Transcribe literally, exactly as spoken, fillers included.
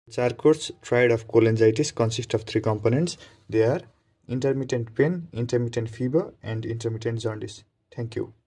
Charcot's triad of cholangitis consists of three components. They are intermittent pain, intermittent fever, and intermittent jaundice. Thank you.